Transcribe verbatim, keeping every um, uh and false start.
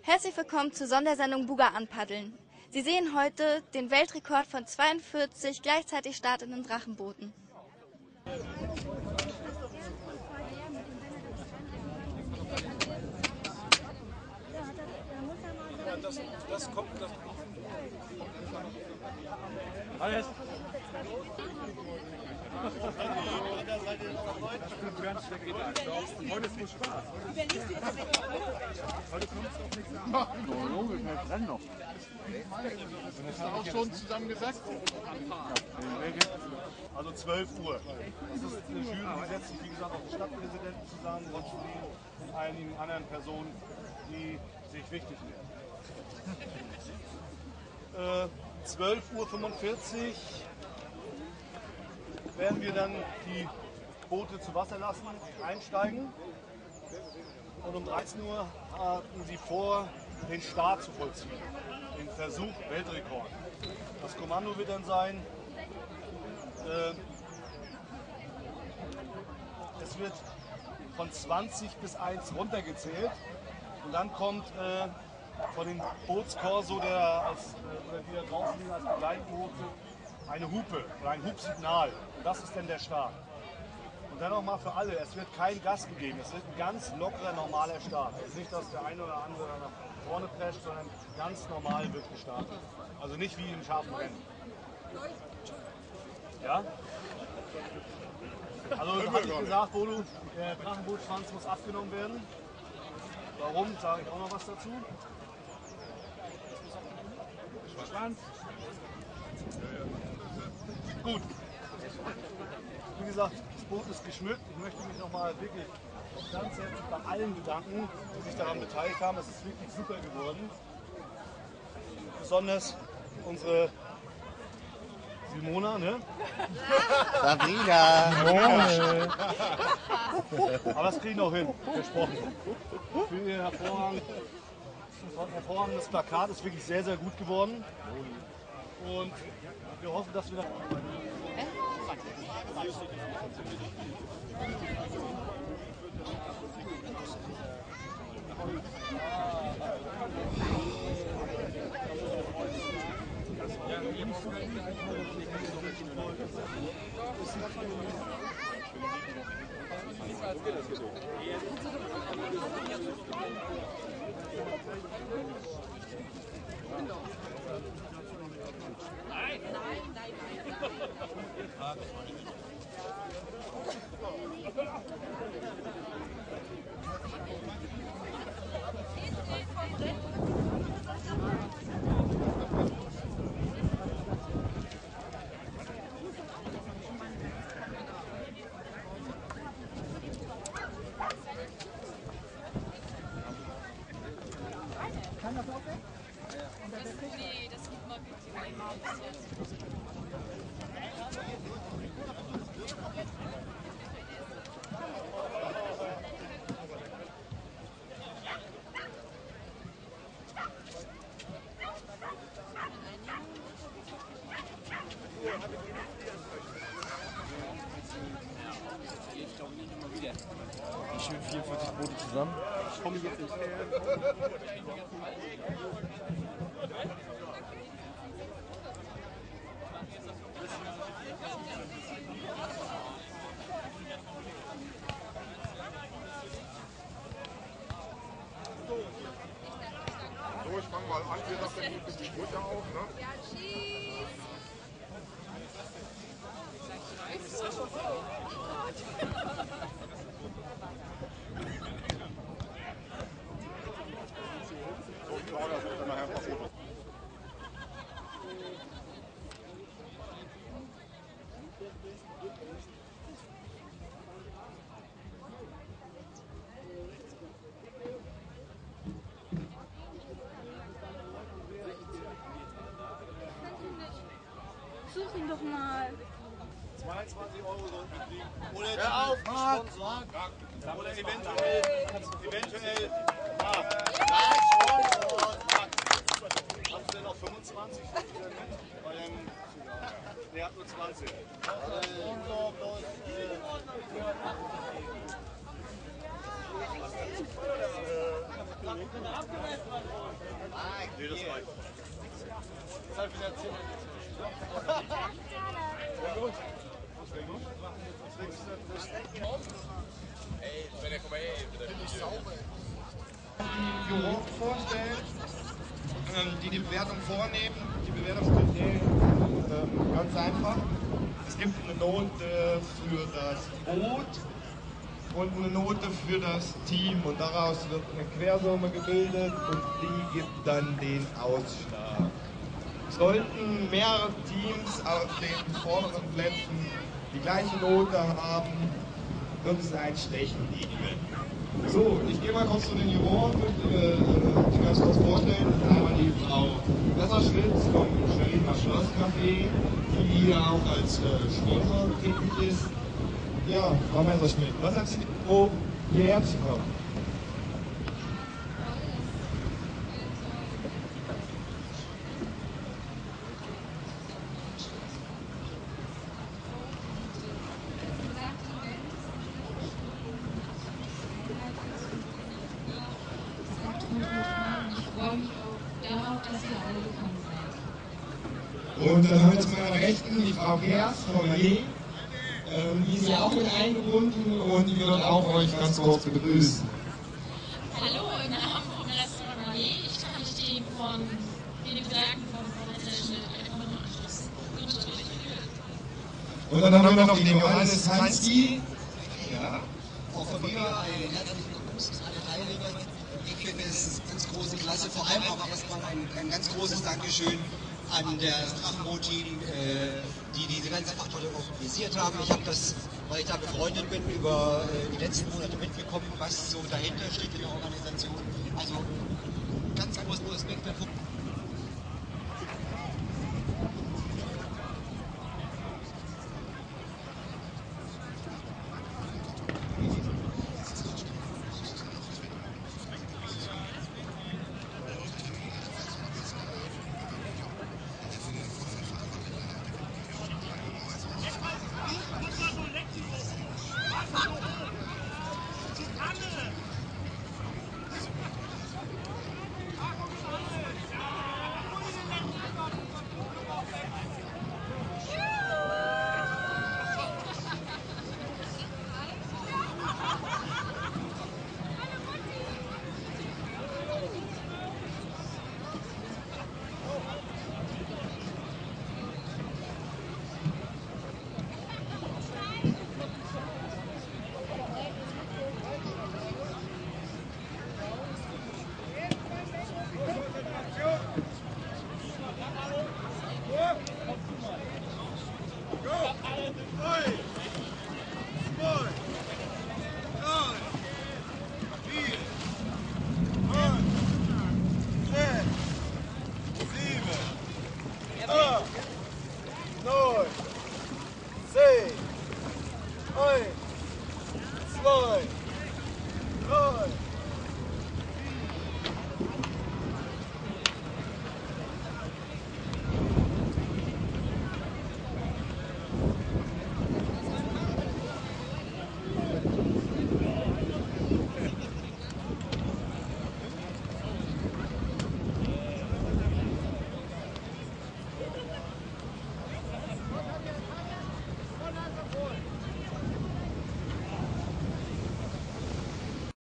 Herzlich willkommen zur Sondersendung Buga anpaddeln. Sie sehen heute den Weltrekord von zweiundvierzig gleichzeitig startenden Drachenbooten. Das, das kommt, das alles. Heute ist nur Spaß. Heute kommt es auch nichts an. Logisch, wir trennen noch. Ist da auch schon zusammengesetzt? Also zwölf Uhr. Das ist eine Jury, die setzt sich wie gesagt auf den Stadtpräsidenten zusammen und mit einigen anderen Personen, die sich wichtig nehmen. äh, zwölf Uhr fünfundvierzig werden wir dann die Boote zu Wasser lassen, einsteigen. Und um dreizehn Uhr hatten sie vor, den Start zu vollziehen. Den Versuch Weltrekord. Das Kommando wird dann sein, äh, es wird von zwanzig bis eins runtergezählt. Und dann kommt äh, von dem Bootskorso, der als, äh, oder die da draußen liegen als Begleitboote, eine Hupe oder ein Hupsignal. Das ist dann der Start. Und dann nochmal für alle, es wird kein Gas gegeben. Es wird ein ganz lockerer, normaler Start. Es ist nicht, dass der eine oder andere nach vorne prescht, sondern ganz normal wird gestartet. Also nicht wie im scharfen Rennen. Ja? Also hatte ich gesagt, Bodo, der Drachenbootschwanz muss abgenommen werden. Warum, sage ich auch noch was dazu. Schwanz. Gut. Wie gesagt, das Boot ist geschmückt. Ich möchte mich nochmal wirklich ganz herzlich bei allen bedanken, die sich daran beteiligt haben. Es ist wirklich super geworden. Besonders unsere Simona, ne? Sabrina! Aber das kriegen wir auch hin, versprochen. Für ihr hervorragend, hervorragendes Plakat ist wirklich sehr, sehr gut geworden. Und wir hoffen, dass wir da. Nein, nein, nein, Kann das auch weg? Nee, das gibt man bis jetzt. Die schön vierundvierzig Boote zusammen. Ich komme jetzt nicht her. So, ich fange mal an, wir lassen ein bisschen die Mutter auf, ne? Ja, tschüss! So, ich glaube, das wird dann nachher ein paar Fotos. Such ihn doch mal. zweiundzwanzig Euro sollten wir kriegen. Oder Hör auf, Marc! Sponsor. Oder eventuell, eventuell, ja. Hast du denn noch fünfundzwanzig? Bei dem, der hat nur zwanzig. Sponsor plus, Nee, das reicht. Das hat wieder zehn. Sehr gut. Sehr gut. Ey, wenn er kommt, ey, bitte. Büro vorstellen, ähm, die die Bewertung vornehmen. Die Bewertungskriterien sind ähm, ganz einfach. Es gibt eine Note für das Boot und eine Note für das Team und daraus wird eine Quersumme gebildet und die gibt dann den Ausschlag. Sollten mehrere Teams auf den vorderen Plätzen die gleiche Note haben, wird es einen Stechen geben. So, ich gehe mal kurz zu den Juroren, äh, die ganz kurz vorstellen. Das ist einmal die Frau Messerschwitz vom Schweriner Schlosscafé, die hier auch als äh, Sponsor tätig ist. Ja, Frau Messerschmidt, was hat Sie froh, hierher zu kommen? Und dann haben wir zu meiner Rechten die Frau Kers von Malé, ähm, die ist ja auch mit eingebunden und die wird auch euch ganz kurz begrüßen. Hallo, im Namen vom Restaurant Malé. Ich kann mich dem von den Gedanken von Frau Messerschmidt einfach nur anschließen. Und dann haben wir noch den Johannes Hanski. Ja, auch von mir ein herzlichen Gruß an alle Teilnehmer. Ich finde es ganz große Klasse, vor allem auch erstmal ein, ein ganz großes Dankeschön an das Drachenboot-Team, äh, die diese ganze Veranstaltung organisiert haben. Ich habe das, weil ich da befreundet bin, über äh, die letzten Monate mitbekommen, was so dahinter steht in der Organisation. Also